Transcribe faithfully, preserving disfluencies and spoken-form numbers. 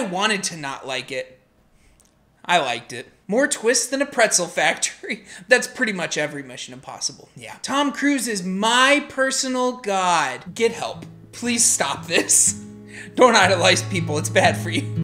wanted to not like it. I liked it. More twists than a pretzel factory. That's pretty much every Mission Impossible. Yeah. Tom Cruise is my personal god. Get help. Please stop this. Don't idolize people. It's bad for you.